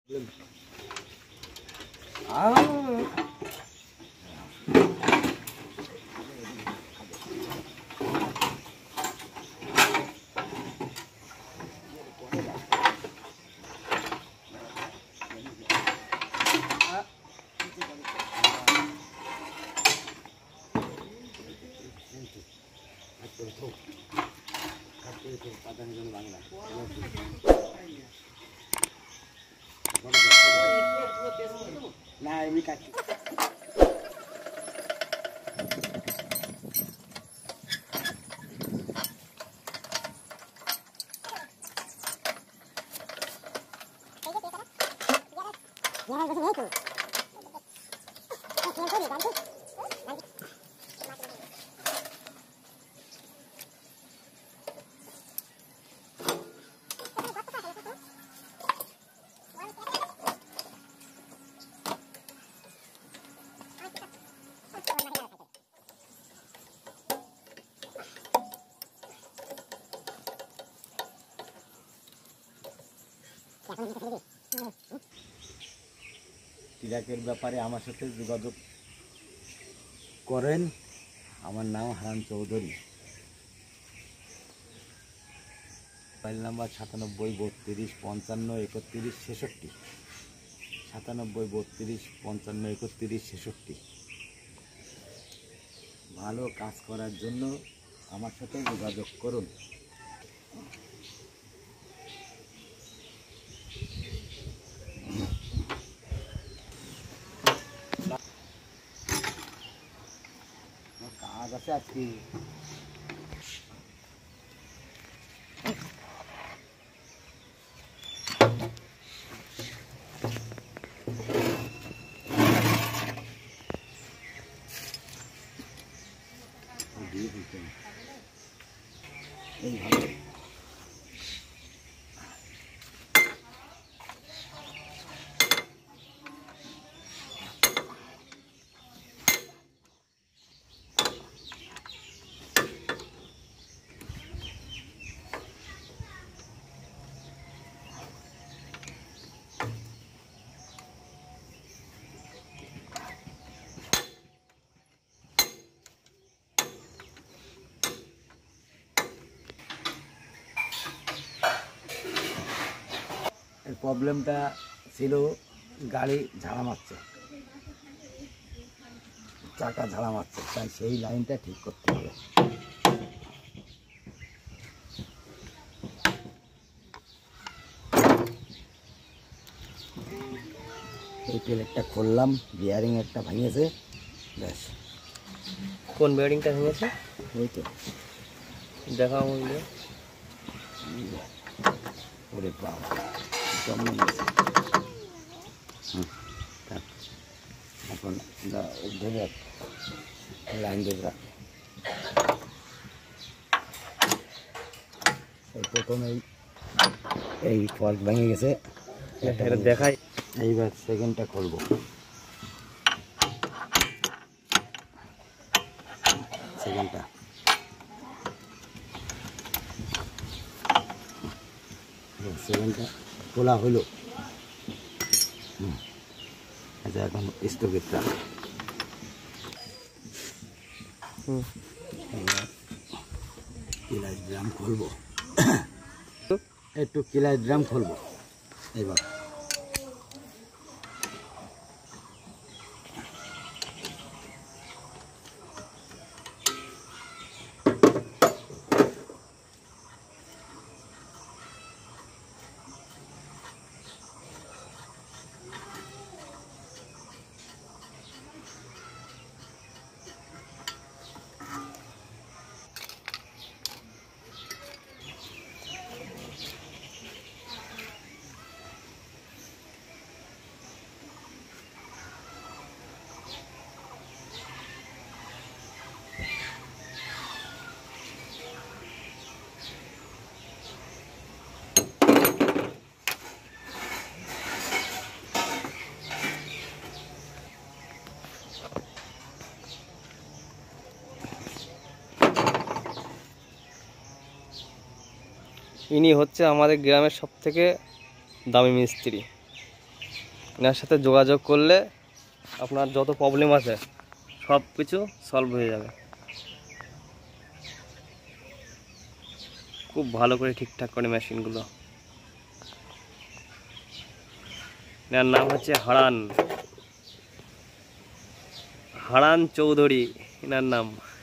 Nah, ini kaki. তিলাকের ব্যাপারে আমার সাথে যোগাযোগ করেন। আমার নাম হারান চৌধুরী। Mobile number 97 32 55 31 66, 97 32 55 31 66। ভালো কাজ করার জন্য আমার সাথে যোগাযোগ করুন। কাজ আছে আজকে। এইভাবে প্রবলেমটা ছিল গাড়ি ঝাড়া মারছে, চাকা ঝাড়া মারছে, তাই সেই লাইনটা ঠিক করতে হবে। এই প্লেটটা খুললাম, বিয়ারিং একটা ভেঙেছে, ব্যাস। কোন বিয়ারিংটা ভেঙেছে? ওই তো দেখা মূল্য। ওরে বাবা, এখন ধরে লাইন ধরে রাখ। প্রথমে এই ফল্ট ভেঙে গেছে, এটা দেখাই। এইবার সেকেন্ডটা খুলবো। সেকেন্ডটা খোলা হলো। আচ্ছা, এখন স্থগিতটা কিলাই ড্রাম খুলবো, একটু কিলাই ড্রাম খুলবো এবার। ইনি হচ্ছে আমাদের গ্রামের সবথেকে দামি মিস্ত্রি। এনার সাথে যোগাযোগ করলে আপনার যত প্রবলেম আছে সব কিছু সলভ হয়ে যাবে। খুব ভালো করে ঠিকঠাক করে মেশিনগুলো। এনার নাম হচ্ছে হারান চৌধুরী এনার নাম।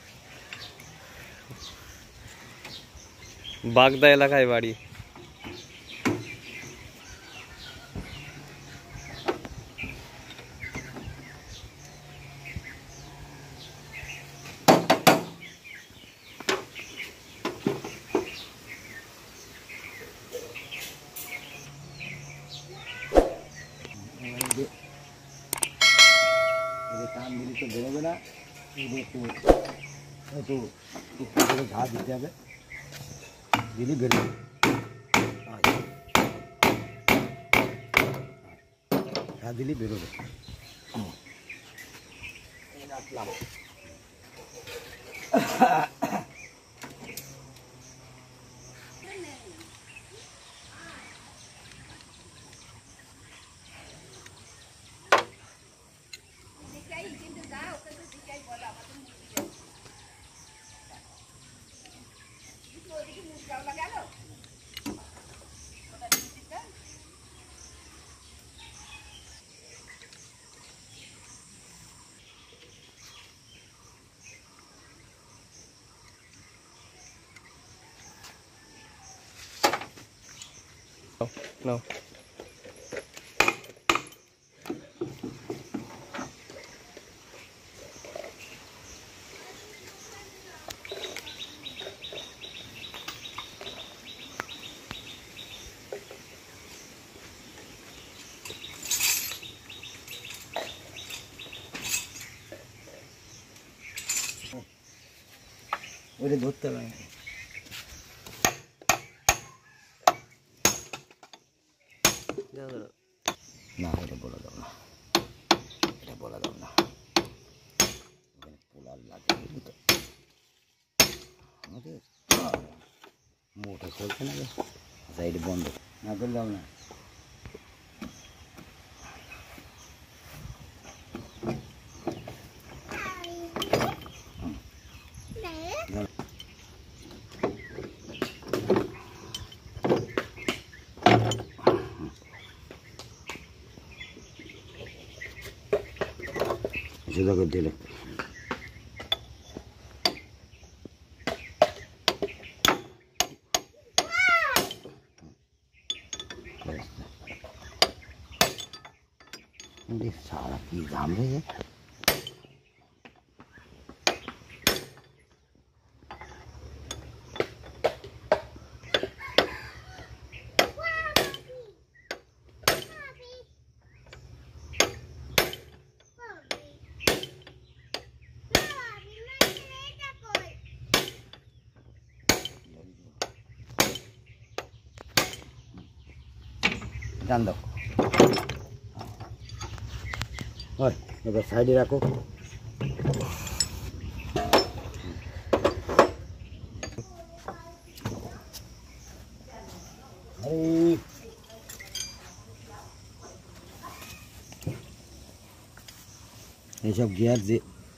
বাগদা এলাকায় বাড়ি। টান দিলে তো বেরোবে না, একটু একটু ঘা দিতে হবে, দিলে বেরোবে। ঘা দিলে বেরোবে। রাখলাম। নাও ওটা ধরতে হবে না, এটা বলা যাবে না, এটা বলা যাবে না, পোলার লাগে তো আমাদের মোটা চলছে না, সাইড বন্ধ না করলে হবে না। जुदा कर दिले सारा की घाम रही है। जान दो और इधर साइड रखो। अरे ये सब गियर जे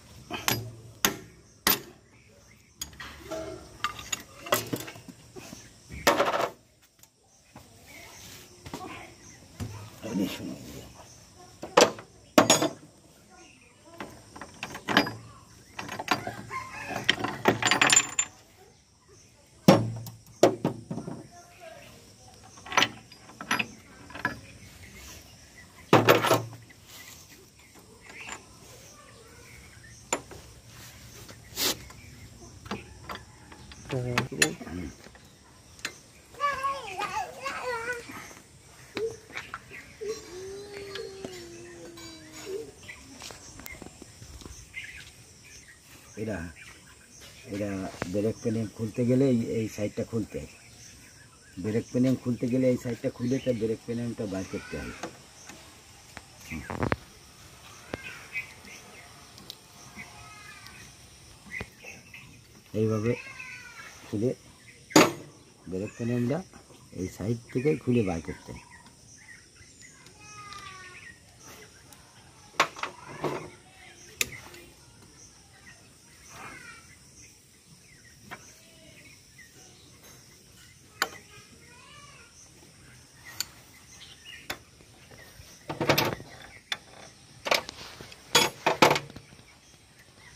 এরা এরা ব্রেক প্যানিং খুলতে গেলে এই সাইডটা খুলতে হয়, ব্রেক প্যানিং খুলতে গেলে এই সাইডটা খুলে তো ব্রেক প্যানিংটা বার করতে হয়। এইভাবে খুলে ব্রেক প্যানিংটা এই সাইড থেকে খুলে বার করতে হয়।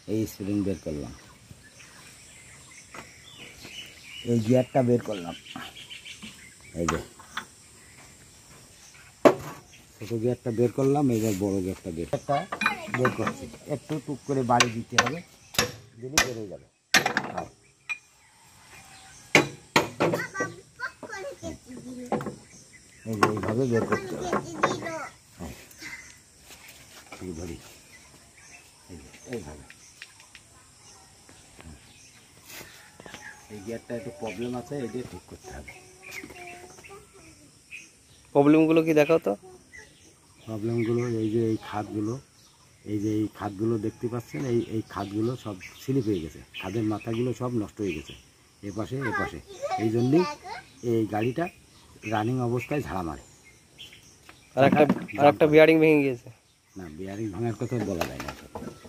এই স্প্রিং বের করলাম, এই গিয়ারটা বের করলাম, এই যে ছোটো গিয়ারটা বের করলাম, এইবার বড় গিয়ারটা বের করছি। একটু টুক করে বাড়ি দিতে হবে, দিলে বেরোয় যাবে। এই যে এইভাবে বের করতে হবে, ধরি এইভাবে। এই গিয়ারটা একটু প্রবলেম আছে, এই যে ঠিক করতে হবে। প্রবলেমগুলো কি দেখাও তো? প্রবলেমগুলো এই যে এই খাতগুলো, এই যে এই খাতগুলো দেখতে পাচ্ছেন, এই খাতগুলো সব স্লিপ হয়ে গেছে, খাদের মাথাগুলো সব নষ্ট হয়ে গেছে এপাশে এপাশে। এই জন্যই এই গাড়িটা রানিং অবস্থায় ঝাড়া মারে। আর একটা বিয়ারিং ভেঙে গিয়েছে। না, বিয়ারিং ভাঙার কথা বলা যায় না।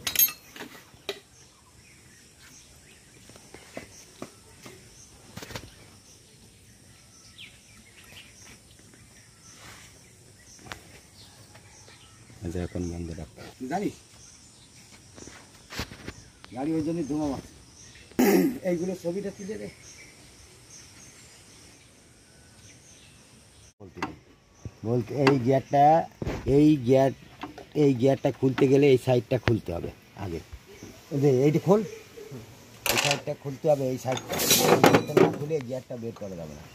আচ্ছা, এখন বন্ধ রাখ। জানিস গাড়ি ওই জন্যই ধোঁয়া মারছে। এইগুলো ছবিটা তুলে রে। বলতে এই গিয়ারটা খুলতে গেলে এই সাইডটা খুলতে হবে আগে। এই যে এইটা খোল, এই সাইডটা খুলতে হবে, এই সাইডটা না খুলে গিয়ারটা বের করা যাবে না।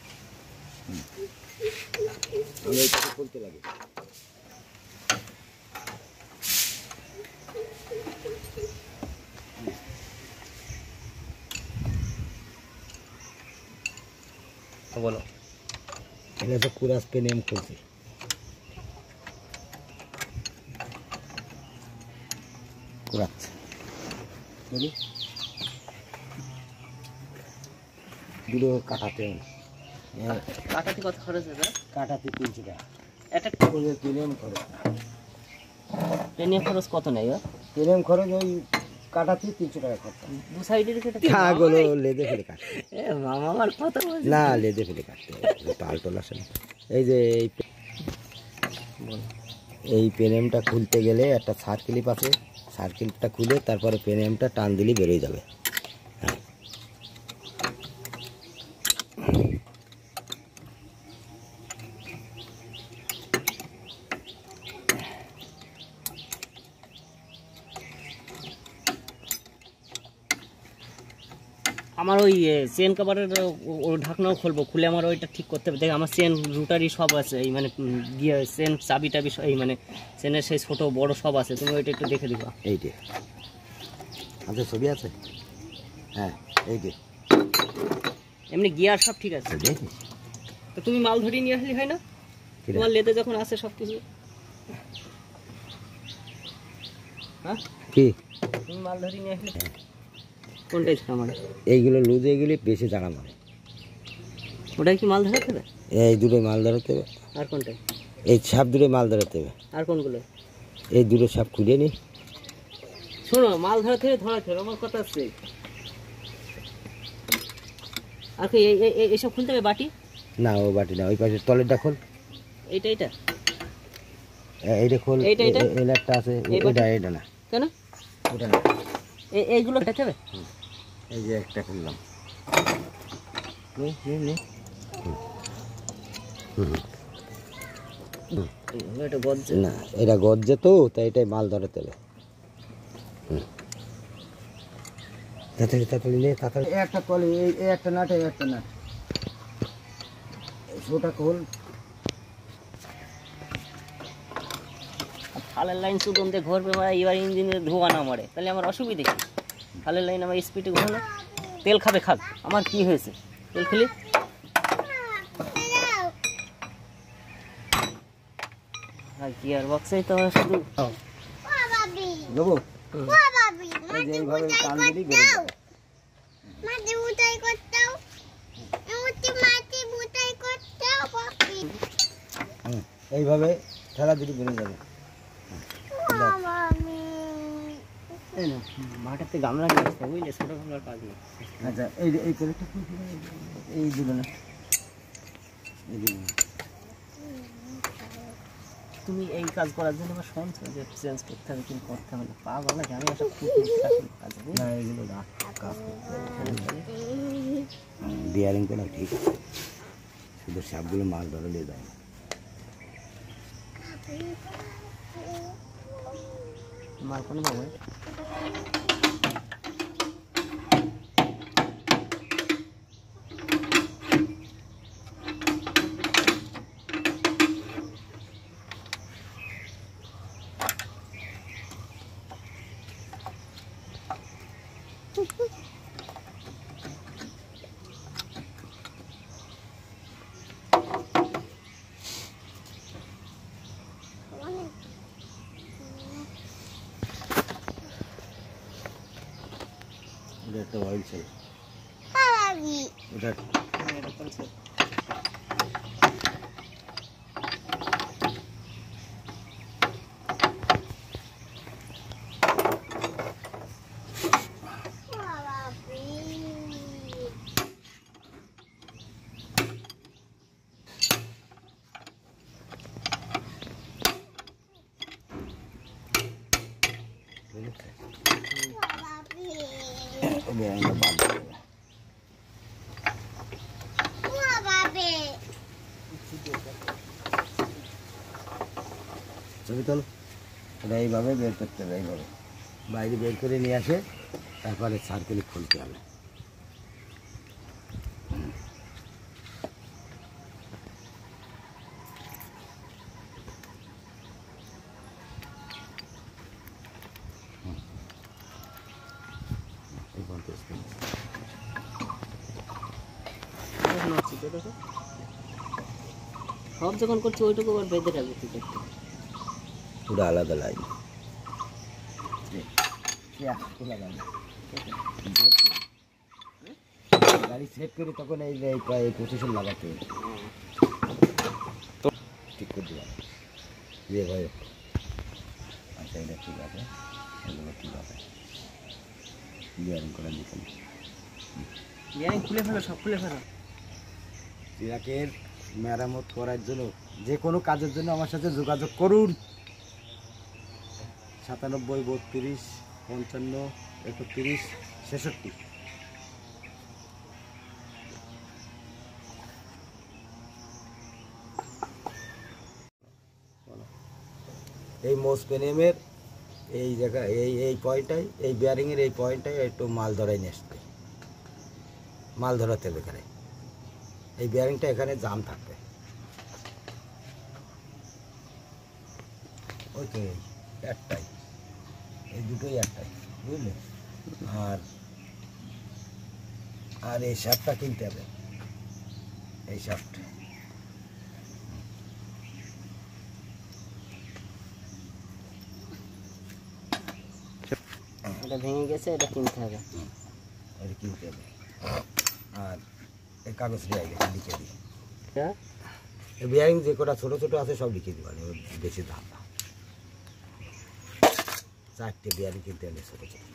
এইটা খুলতে লাগে। বলো। এটা তো কুরাস পেনিয়াম খুলছি। কুরাস বলি দুটো কাটাতে কত খরচ হবে? কাটাতে 300 টাকা। একটা পেনিয়াম খরচ, পেনিয়াম খরচ কত নেই? পেনিয়াম খরচ ওই কাটাতে 300 টাকা খরচ। দু সাইডের কেটে ছাগলো লেদে ফেলে কাটতে। মামা আমার কত না, লেদে ফেলে কাটতে পাল্টল আসে না। এই যে এই পেনিয়ামটা খুলতে গেলে একটা সার্কেলিপ আছে, সার্কেলটা খুলে তারপরে পেনিয়ামটা টান দিলে বেরিয়ে যাবে। হ্যাঁ, আমার ওই চেন কভারের ঢাকনাও খুলবো, খুলে আমার ওইটা ঠিক করতে হবে। দেখ আমার চেন রুটারি সব আছে, এই মানে গিয়ে চেন চাবি টাবি এই মানে চেনের সেই ছোট বড় সব আছে, তুমি ওইটা একটু দেখে দিবা। এইটে আচ্ছা, ছবি আছে। হ্যাঁ, এইটে এমনি গিয়ার সব ঠিক আছে। দেখিস তো তুমি মাল ধরিয়ে নিয়ে আসলে হয় না? তোমার লেদে যখন আছে সব কিছু। হ্যাঁ, কি তুমি মাল ধরিয়ে নিয়ে আসলে কোনটাই ছাড়া মানে এইগুলো লুজ, এইগুলি বেশি জায়গা মারে। ওটাই কি মাল ধরাতে হবে? এই দুটো মাল ধরাতে হবে। আর কোনটাই? এই সাপ দুটো মাল ধরাতে হবে। আর কোনগুলো? এই দুটো সাপ খুলে নি। শোনো, মাল ধরাতে হবে ধরাতে হবে, আমার কথা আছে। আর কি এইসব খুলতে হবে? বাটি না, ও বাটি না, ওই পাশে তলেরটা খোল। এইটা এইটা এইটা খোল। এইটা এইটা এই লাটটা আছে, এটা না। কেন ওটা না, এইগুলো কেটে হবে? এই যে একটা খুললাম। এটা গজ্জে না, এটা গজ্জে তো, তাই এটাই মাল ধরাতে হবে। তাড়াতাড়ি নে, তাড়াতাড়ি। একটা কলে এই একটা নাট, এই একটা নাট, ওটা খোল। খালের লাইন সুগন্ধে ঘুরবে, এবার ইঞ্জিনের ধোয়া না মারে, তাহলে আমার অসুবিধে কি? খালের লাইন আমার স্পিডে ঘোরানো, তেল খাবে খাক, আমার কি হয়েছে? তেল খেলি আর গিয়ার বক্সেই তো শুধু দেবো। এই যে এইভাবে টান দিলেই বেরিয়ে যাবে। এইভাবে ঠেলা দিলে বেরিয়ে যাবে। মাঠের গামলা নিয়ে আসতে বুঝলে, ছোটো গামলার কাজ নেই। আচ্ছা, এই কলেজটা এই দুটো না, এই দুটো না। তুমি এই কাজ করার জন্য আমার শুনছো যে চেঞ্জ করতে হবে কিন্তু করতে হবে না পাগল নাকি আমি একটা খুব কাজ না এগুলো কাজ করতে হবে বিয়ারিং করা ঠিক আছে শুধু সাপগুলো মাছ ধরলে যায় না মার কোনো বাবু এটা একটা অয়েল ছিল এটা এটা করছে বিয়ারিংটা বাদ দেবে ছবি তোল এটা এইভাবে বের করতে হবে এইভাবে বাইরে বের করে নিয়ে আসে তারপরে সার্কেলে খুলতে হবে সব যখন করছি ওইটুকু আবার বেঁধে রাখবো কি করতে পুরো আলাদা লাইন গাড়ি সেট করে তখন এই যে প্রায় পজিশন লাগাতে হবে ঠিক করে দেওয়া দিয়ে ভাই আচ্ছা এটা ঠিক আছে এগুলো ঠিক আছে বিয়ারিং করে দিতে বিয়ারিং খুলে ফেলো সব খুলে ফেলো ট্রাকের মেরামত করার জন্য যে কোনো কাজের জন্য আমার সাথে যোগাযোগ করুন 97 32 55 31 66 এই মোসপেনিয়ামের এই জায়গা এই পয়েন্টটাই এই বিয়ারিংয়ের এই পয়েন্টটাই একটু মাল ধরাই নিয়ে আসতে মাল ধরাতে হবে এখানে এই বিয়ারিংটা এখানে জাম থাকবে ওই তো এই একটাই এই দুটোই একটাই বুঝলে আর এই শার্টটা কিনতে হবে এই শার্ট এটা ভেঙে গেছে এটা কিনতে হবে এটা কিনতে হবে আর এই কাগজ লিখে দিই এই বিয়ারিং যে কটা ছোটো ছোটো আছে সব লিখে দিবা বেশি দাম না 4টে বিয়ারিং কিনতে হলে ছোটো ছোটো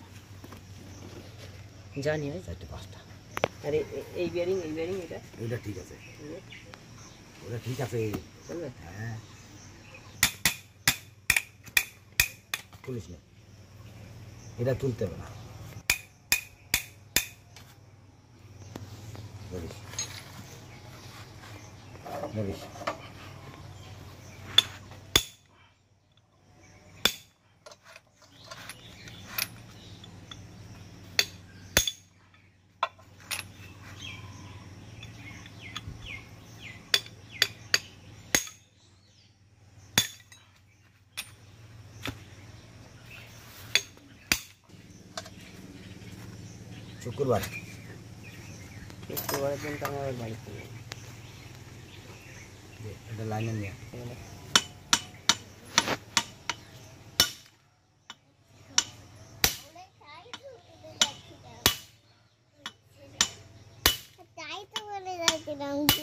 জানি ভাই 4টে 5টা আরে এই বিয়ারিং এটা ওটা ঠিক আছে ওটা ঠিক আছে চলবে হ্যাঁ পুলিশ না এটা তুলতে হবে না বলিস বলিস শুক্রবার শুক্রবারের দিন তো আমি আবার বাড়িতে যাই। এটা লাইনে নিয়ে তাই তো বলে যাচ্ছিলাম